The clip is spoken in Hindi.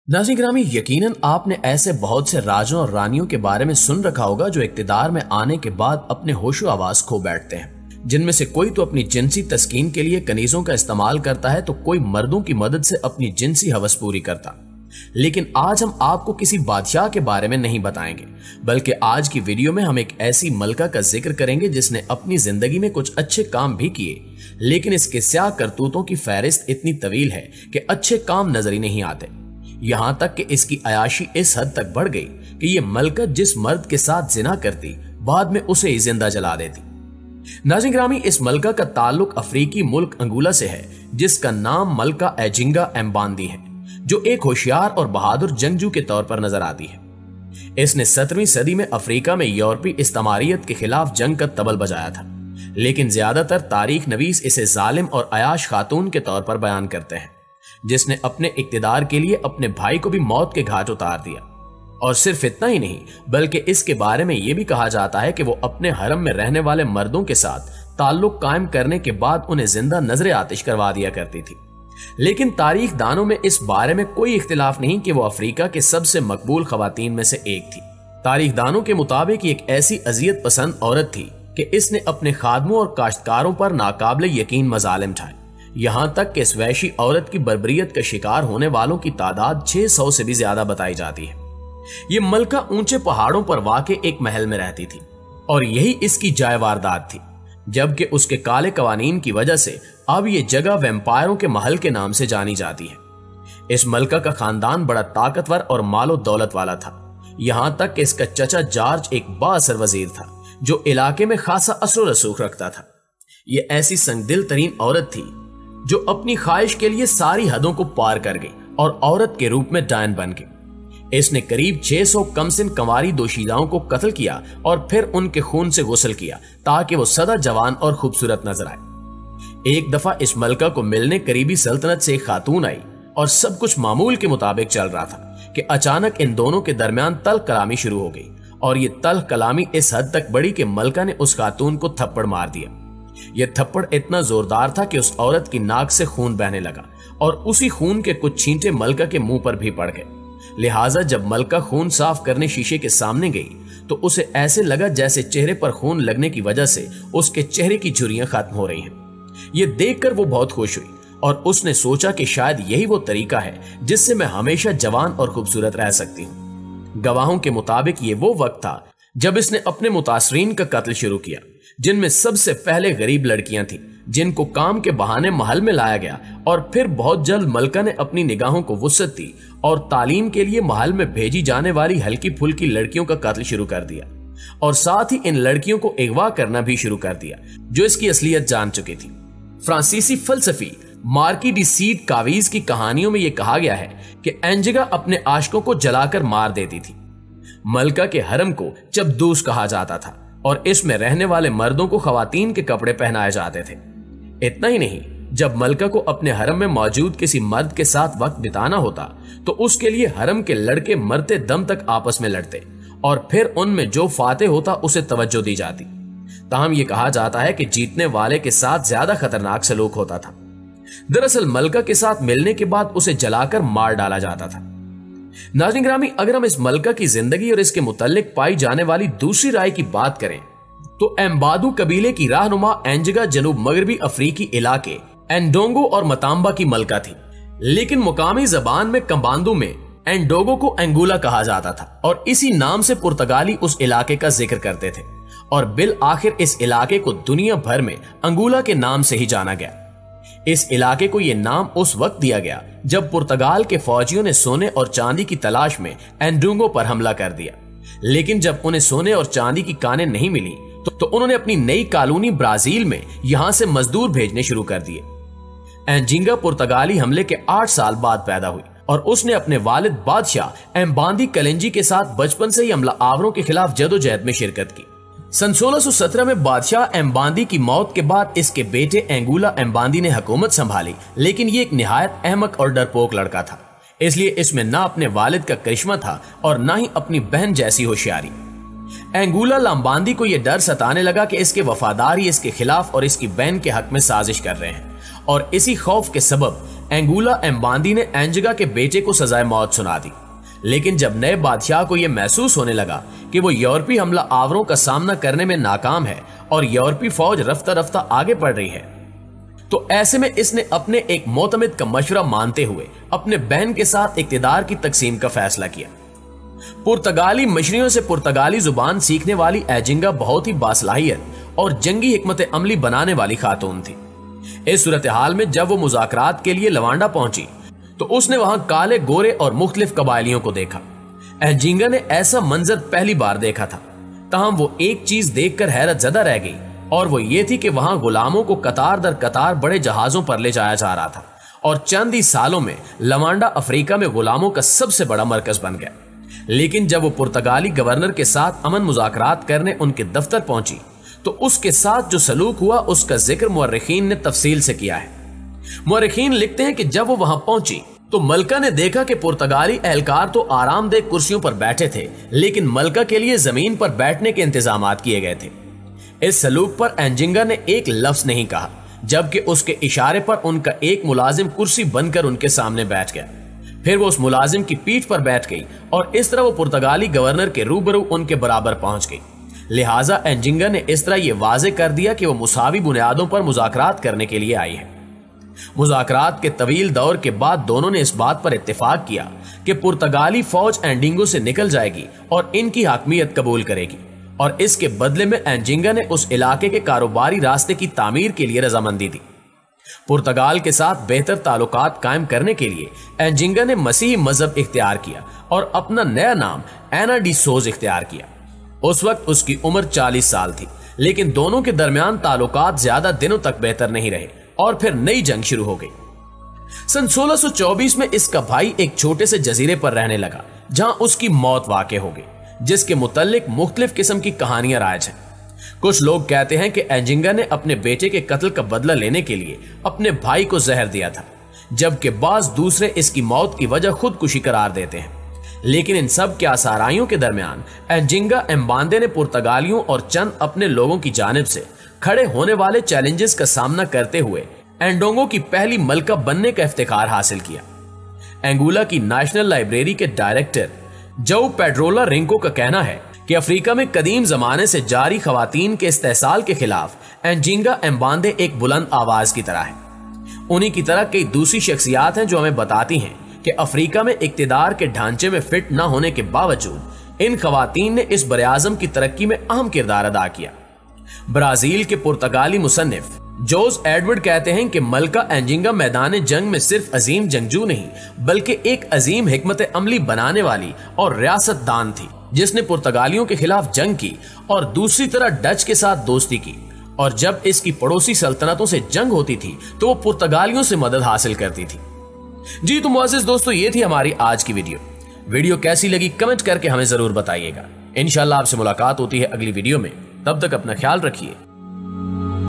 नाज़रीन गिरामी, यकीनन आपने ऐसे बहुत से राजों और रानियों के बारे में सुन रखा होगा जो इक्तिदार में आने के बाद अपने होशो आवाज खो बैठते हैं, जिनमें से कोई तो अपनी जिनसी तस्कीन के लिए कनीजों का इस्तेमाल करता है तो कोई मर्दों की मदद से अपनी जिनसी हवस पूरी करता। लेकिन आज हम आपको किसी बादशाह के बारे में नहीं बताएंगे, बल्कि आज की वीडियो में हम एक ऐसी मलका का जिक्र करेंगे जिसने अपनी जिंदगी में कुछ अच्छे काम भी किए, लेकिन इसके स्याह करतूतों की फहरिस्त इतनी तवील है कि अच्छे काम नजर ही नहीं आते। यहां तक कि इसकी अयाशी इस हद तक बढ़ गई कि ये मलका जिस मर्द के साथ जिना करती बाद में उसे ही जिंदा जला देती। नाज़रीन गिरामी, इस मलका का ताल्लुक अफ्रीकी मुल्क अंगोला से है, जिसका नाम मलका एजिंगा एम्बांदी है, जो एक होशियार और बहादुर जंगजू के तौर पर नजर आती है। इसने 17वीं सदी में अफ्रीका में यूरोपीय इस्तेमारियत के खिलाफ जंग का तबल बजाया था, लेकिन ज्यादातर तारीख नवीस इसे जालिम और अयाश खातून के तौर पर बयान करते हैं, जिसने अपने इक्तिदार के लिए अपने भाई को भी मौत के घाट उतार दिया। और सिर्फ इतना ही नहीं, बल्कि इसके बारे में यह भी कहा जाता है कि वो अपने हरम में रहने वाले मर्दों के साथ ताल्लुक कायम करने के बाद उन्हें जिंदा नजरे आतिश करवा दिया करती थी। लेकिन तारीख दानों में इस बारे में कोई इख्तिलाफ नहीं कि वो अफ्रीका के सबसे मकबूल खवातीन में से एक थी। तारीख दानों के मुताबिक एक ऐसी अजियत पसंद औरत थी कि इसने अपने खादमों और काश्तकारों पर नाकाबिले यकीन मजालिम ढाए। यहां तक कि इस वैशी औरत की बर्बरियत का शिकार होने वालों की तादाद 600 से भी ज्यादा बताई जाती है। ये मलका ऊंचे पहाड़ों पर वाक़े एक महल में रहती थी और यही इसकी जाय वारदात थी, जबकि उसके काले कवानीन की वजह से अब ये जगह वैम्पायरों के महल के नाम से जानी जाती है। इस मलका का खानदान बड़ा ताकतवर और मालो दौलत वाला था, यहां तक कि इसका चचा जॉर्ज एक बाअसर वजीर था जो इलाके में खासा असर रसूख रखता था। ये ऐसी संगदिल तरीन औरत थी जो अपनी ख्वाहिश के लिए सारी हदों को पार कर गई और औरत के रूप में डायन बन गई। इसने करीब 600 कमसिन कंवारी दोशीदाओं को कत्ल किया और फिर उनके खून से गुस्ल किया ताकि वो सदा जवान और खूबसूरत नजर आए। एक दफा इस मलका को मिलने करीबी सल्तनत से एक खातून आई और सब कुछ मामूल के मुताबिक चल रहा था कि अचानक इन दोनों के दरमियान तल्ख कलामी शुरू हो गई और ये तल्ख कलामी इस हद तक बढ़ी कि मलका ने उस खातून को थप्पड़ मार दिया। यह थप्पड़ इतना जोरदार था कि उस औरत की नाक से खून बहने लगा और उसी खून के कुछ छींटे मलका के मुंह पर भी पड़ गए। लिहाजा जब मलका खून साफ करने शीशे के सामने गई तो उसे ऐसे लगा जैसे चेहरे पर खून लगने की वजह से उसके चेहरे की झुर्रियां खत्म हो रही हैं। यह देखकर वो बहुत खुश हुई और उसने सोचा कि शायद यही वो तरीका है जिससे मैं हमेशा जवान और खूबसूरत रह सकती हूँ। गवाहों के मुताबिक ये वो वक्त था जब इसने अपने मुतासरीन का कत्ल शुरू किया, जिनमें सबसे पहले गरीब लड़कियां थीं जिनको काम के बहाने महल में लाया गया और फिर बहुत जल्द मलका ने अपनी निगाहों को वुसअत दी और तालीम के लिए महल में भेजी जाने वाली हल्की फुल्की लड़कियों का कत्ल शुरू कर दिया और साथ ही इन लड़कियों को अगवा करना भी शुरू कर दिया जो इसकी असलियत जान चुकी थी। फ्रांसीसी फलसफी मार्की डी सीड कावीज की कहानियों में यह कहा गया है कि एंजिगा अपने आशिकों को जलाकर मार देती थी। मलका के हरम को चबदूस कहा जाता था और इसमें रहने वाले मर्दों को खवातीन के कपड़े पहनाए जाते थे। इतना ही नहीं, जब मलका को अपने हरम में मौजूद किसी मर्द के साथ वक्त बिताना होता तो उसके लिए हरम के लड़के मरते दम तक आपस में लड़ते और फिर उनमें जो फाते होता उसे तवज्जो दी जाती। ताहम यह कहा जाता है कि जीतने वाले के साथ ज्यादा खतरनाक सलूक होता था। दरअसल मलका के साथ मिलने के बाद उसे जलाकर मार डाला जाता था। नाज़रीन गिरामी, अगर हम इस मलका की जिंदगी और इसके मुतल्लिक पाई जाने वाली दूसरी राय की बात करें तो एम्बादू कबीले की रहनुमा एंजिगा जनूब मगरबी अफ्रीकी इलाके एंडोंगो और मताम्बा की मलका थी, लेकिन मुकामी जबान में कंबांदू में एंडोगो को अंगोला कहा जाता था और इसी नाम से पुर्तगाली उस इलाके का जिक्र करते थे और बिल आखिर इस इलाके को दुनिया भर में अंगोला के नाम से ही जाना गया। इस इलाके को यह नाम उस वक्त दिया गया जब पुर्तगाल के फौजियों ने सोने और चांदी की तलाश में एंडोंगो पर हमला कर दिया, लेकिन जब उन्हें सोने और चांदी की कानें नहीं मिली तो उन्होंने अपनी नई कॉलोनी ब्राजील में यहां से मजदूर भेजने शुरू कर दिए। एंजिंगा पुर्तगाली हमले के 8 साल बाद पैदा हुई और उसने अपने वालिद बादशाह एम्बांदी कलेंजी के साथ बचपन से ही हमला आवरों के खिलाफ जदोजहद में शिरकत की। सन 1617 में बादशाह एम्बांदी की मौत के बाद इसके बेटे एंगुला एम्बांदी ने हुकूमत संभाली, लेकिन ये एक निहायत अहमक और डरपोक लड़का था, इसलिए इसमें ना अपने वालिद का करिश्मा था और ना ही अपनी बहन जैसी होशियारी। एंगुला लाम्बांदी को यह डर सताने लगा कि इसके वफादार ही इसके खिलाफ और इसकी बहन के हक में साजिश कर रहे हैं और इसी खौफ के सबब एंगुला एम्बांदी ने एंजिगा के बेटे को सजाए मौत सुना दी। लेकिन जब नए बादशाह को यह महसूस होने लगा कि वो यूरोपीय हमला आवरों का सामना करने में नाकाम है और यूरोपीय फौज रफ्ता रफ्ता आगे बढ़ रही है, तो ऐसे में इसने अपने एक मोतमिद का मशवरा मानते हुए अपने बहन के साथ इक्तिदार की तकसीम का फैसला किया। पुर्तगाली मिशनरियों से पुर्तगाली जुबान सीखने वाली एंजिगा बहुत ही बासलाहियत और जंगी हिकमत अमली बनाने वाली खातून थी। इस सूरत हाल में जब वो मुज़ाकरात के लिए लवांडा पहुंची तो उसने वहां काले, गोरे और मुख्तलिफ कबायलियों को देखा। एंजिगा ने ऐसा मंजर पहली बार देखा था, तहम वो एक चीज देखकर हैरत ज़दा रह गई और वो ये थी कि वहां गुलामों को कतार दर कतार बड़े जहाजों पर ले जाया जा रहा था और चंद ही सालों में लवांडा अफ्रीका में गुलामों का सबसे बड़ा मरकज बन गया। लेकिन जब वो पुर्तगाली गवर्नर के साथ अमन मुज़ाकरात करने उनके दफ्तर पहुंची तो उसके साथ जो सलूक हुआ उसका जिक्र मुअर्रिखीन ने तफसील से किया है। मुअर्रिखीन लिखते हैं कि जब वो वहां पहुंची तो मलका ने देखा कि पुर्तगाली एहलकार तो आरामदेह कुर्सियों पर बैठे थे, लेकिन मलका के लिए जमीन पर बैठने के इंतजामात किए गए थे। इस सलूक पर एंजिगा ने एक लफ्ज नहीं कहा, जबकि उसके इशारे पर उनका एक मुलाजिम कुर्सी बनकर उनके सामने बैठ गया। फिर वो उस मुलाजिम की पीठ पर बैठ गई और इस तरह वो पुर्तगाली गवर्नर के रूबरू उनके बराबर पहुंच गई। लिहाजा एंजिगा ने इस तरह यह वाजे कर दिया कि वो मुसावी बुनियादों पर मुज़ाकरात करने के लिए आई है। मुज़ाकरात के तवील दौर के बाद दोनों ने इस बात पर इत्तेफाक किया कि पुर्तगाली फौज एंडिंगो से निकल जाएगी और इनकी हाकमियत कबूल करेगी, और इसके बदले में एंजिगा ने उस इलाके के कारोबारी रास्ते की तामीर के लिए रजामंदी दी। पुर्तगाल के साथ बेहतर ताल्लुकात कायम करने के लिए एंजिगा ने मसीही मजहब इख्तियार किया और अपना नया नाम एना डी सोज इख्तियार किया। उस वक्त उसकी उम्र 40 साल थी, लेकिन दोनों के दरमियान ताल्लुकात ज्यादा दिनों तक बेहतर नहीं रहे और फिर नई जंग शुरू हो गई। सन 1624 में इसका भाई एक छोटे से जजीरे पर रहने लगा जहां उसकी मौत वाक़े हो गई, जिसके मुतल्लिक मुख्तलिफ किस्म की कहानियां राज हैं। कुछ लोग कहते हैं कि एंजिगा ने अपने बेटे के कत्ल का बदला लेने के लिए अपने भाई को जहर दिया था, जबकि बाज दूसरे इसकी मौत की वजह खुदकुशी करार देते हैं। लेकिन इन सब के आसाराइयों के दरमियान एंजिगा एम्बांदे ने पुर्तगालियों और चंद अपने लोगों की जानिब से खड़े होने वाले चैलेंजेस का सामना करते हुए एंडोंगो की पहली मलका बनने का इफ्तिखार हासिल किया। एंगुला की नेशनल लाइब्रेरी के डायरेक्टर जो पेड्रोला रिंको का कहना है कि अफ्रीका में कदीम जमाने से जारी खवातीन के इस्तेहसाल के खिलाफ एंजिगा एम्बांदे एक बुलंद आवाज की तरह है। उन्हीं की तरह कई दूसरी शख्सियात हैं जो हमें बताती हैं कि अफ्रीका में इक्तिदार के ढांचे में फिट न होने के बावजूद इन खवातीन ने इस बरे-आज़म की तरक्की में अहम किरदार अदा किया। ब्राजील के पुर्तगाली मुसन्निफ जोज एडवर्ड कहते हैं कि मलका एंजिगा मैदान जंग में सिर्फ अजीम जंगजू नहीं बल्कि एक अजीम हिकमत अमली बनाने वाली और रियासतदान थी, जिसने पुर्तगालियों के खिलाफ जंग की और दूसरी तरह डच के साथ दोस्ती की, और जब इसकी पड़ोसी सल्तनतों से जंग होती थी तो वो पुर्तगालियों से मदद हासिल करती थी। जी तो मुअज़्ज़िज़ दोस्तों, ये थी हमारी आज की वीडियो कैसी लगी कमेंट करके हमें जरूर बताइएगा। इंशाल्लाह आपसे मुलाकात होती है अगली वीडियो में। तब तक अपना ख्याल रखिए।